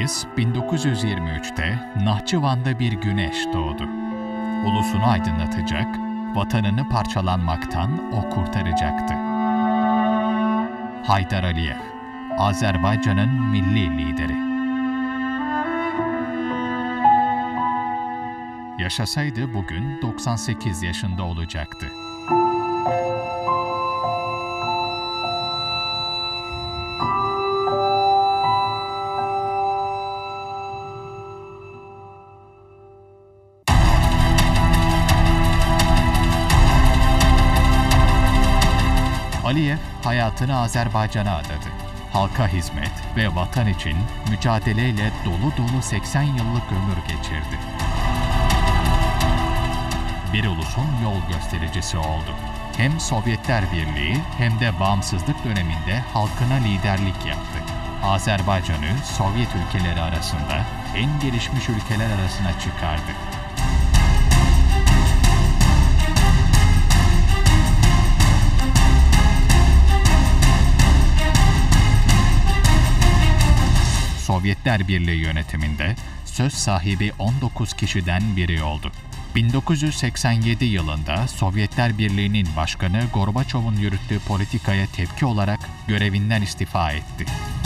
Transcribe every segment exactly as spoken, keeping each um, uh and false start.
Mayıs bin dokuz yüz yirmi üç'te Nahçıvan'da bir güneş doğdu. Ulusunu aydınlatacak, vatanını parçalanmaktan o kurtaracaktı. Haydar Aliyev, Azerbaycan'ın milli lideri. Yaşasaydı bugün doksan sekiz yaşında olacaktı. Aliyev hayatını Azerbaycan'a adadı. Halka hizmet ve vatan için mücadeleyle dolu dolu seksen yıllık ömür geçirdi. Bir ulusun yol göstericisi oldu. Hem Sovyetler Birliği hem de bağımsızlık döneminde halkına liderlik yaptı. Azerbaycan'ı Sovyet ülkeleri arasında en gelişmiş ülkeler arasına çıkardı. Sovyetler Birliği yönetiminde söz sahibi on dokuz kişiden biri oldu. bin dokuz yüz seksen yedi yılında Sovyetler Birliği'nin başkanı Gorbaçov'un yürüttüğü politikaya tepki olarak görevinden istifa etti.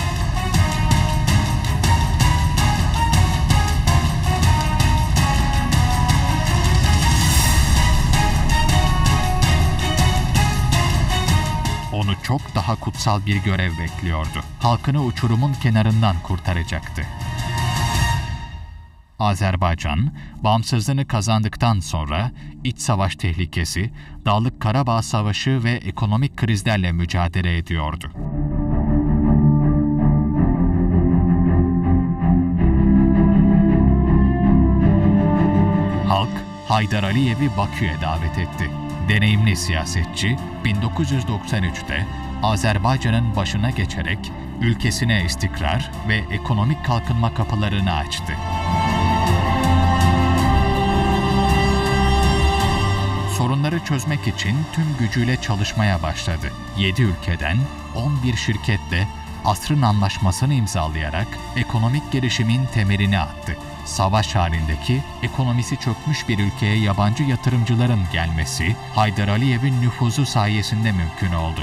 Onu çok daha kutsal bir görev bekliyordu. Halkını uçurumun kenarından kurtaracaktı. Azerbaycan, bağımsızlığını kazandıktan sonra iç savaş tehlikesi, Dağlık Karabağ Savaşı ve ekonomik krizlerle mücadele ediyordu. Halk, Haydar Aliyev'i Bakü'ye davet etti. Deneyimli siyasetçi, bin dokuz yüz doksan üç'te Azerbaycan'ın başına geçerek ülkesine istikrar ve ekonomik kalkınma kapılarını açtı. Sorunları çözmek için tüm gücüyle çalışmaya başladı. yedi ülkeden on bir şirketle asrın anlaşmasını imzalayarak ekonomik gelişimin temelini attı. Savaş halindeki, ekonomisi çökmüş bir ülkeye yabancı yatırımcıların gelmesi, Haydar Aliyev'in nüfuzu sayesinde mümkün oldu.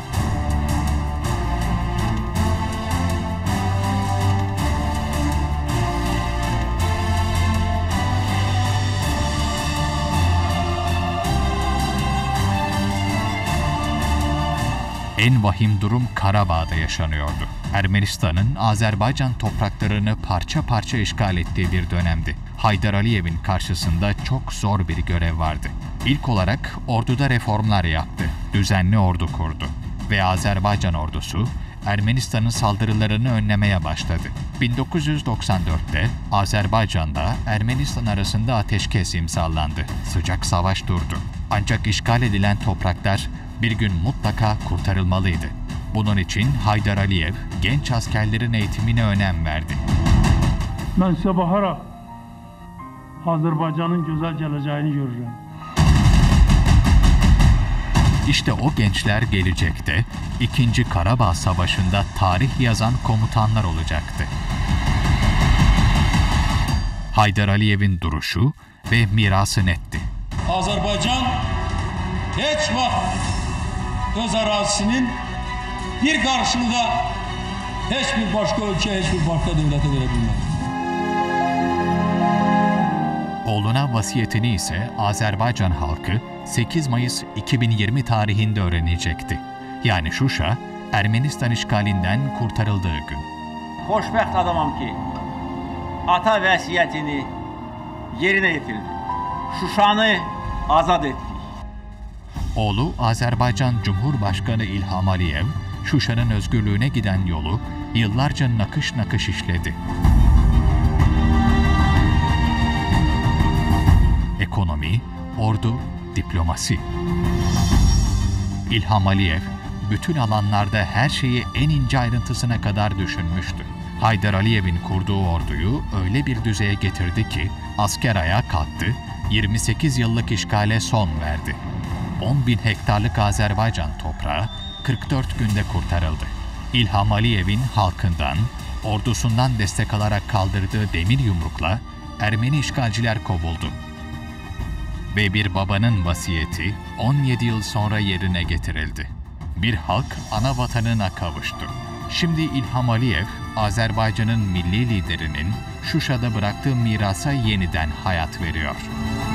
En vahim durum Karabağ'da yaşanıyordu. Ermenistan'ın Azerbaycan topraklarını parça parça işgal ettiği bir dönemdi. Haydar Aliyev'in karşısında çok zor bir görev vardı. İlk olarak orduda reformlar yaptı, düzenli ordu kurdu ve Azerbaycan ordusu Ermenistan'ın saldırılarını önlemeye başladı. bin dokuz yüz doksan dört'te Azerbaycan'da Ermenistan arasında ateşkes imzalandı. Sıcak savaş durdu. Ancak işgal edilen topraklar bir gün mutlaka kurtarılmalıydı. Bunun için Haydar Aliyev genç askerlerin eğitimine önem verdi. Ben size bakarak Azerbaycan'ın güzel geleceğini görürüm. İşte o gençler gelecekte İkinci Karabağ Savaşı'nda tarih yazan komutanlar olacaktı. Haydar Aliyev'in duruşu ve mirası netti. Azerbaycan hiç vaxt öz arazisinin bir karşılığı hiçbir başka ülke, hiçbir başka devlete verebilmez. Oğluna vasiyetini ise Azerbaycan halkı sekiz Mayıs iki bin yirmi tarihinde öğrenecekti. Yani Şuşa, Ermenistan işgalinden kurtarıldığı gün. Xoşbəxt adamam ki, ata vəsiyyətini yerine getirdi. Şuşanı azad ettik. Oğlu Azerbaycan Cumhurbaşkanı İlham Aliyev, Şuşa'nın özgürlüğüne giden yolu yıllarca nakış nakış işledi. Ekonomi, ordu, diplomasi. İlham Aliyev, bütün alanlarda her şeyi en ince ayrıntısına kadar düşünmüştü. Haydar Aliyev'in kurduğu orduyu öyle bir düzeye getirdi ki, asker ayağa kalktı, yirmi sekiz yıllık işgale son verdi. on bin hektarlık Azerbaycan toprağı kırk dört günde kurtarıldı. İlham Aliyev'in halkından, ordusundan destek alarak kaldırdığı demir yumrukla Ermeni işgalciler kovuldu. Ve bir babanın vasiyeti on yedi yıl sonra yerine getirildi. Bir halk ana vatanına kavuştu. Şimdi İlham Aliyev, Azerbaycan'ın milli liderinin Şuşa'da bıraktığı mirasa yeniden hayat veriyor.